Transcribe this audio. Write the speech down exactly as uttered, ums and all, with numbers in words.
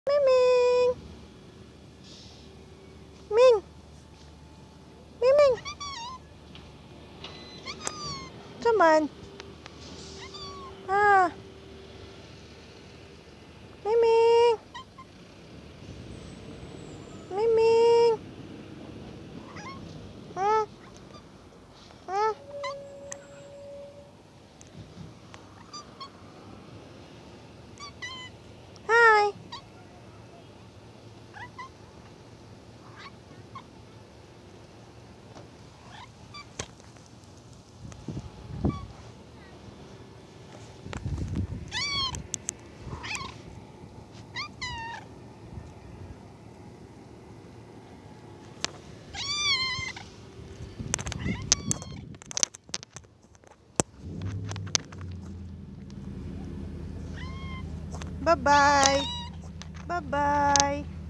Ming. Ming. Ming Ming. Come on. Ah. Ming Ming. Ming Ming. Hmm. Hmm. Hi. Bye-bye. Bye-bye.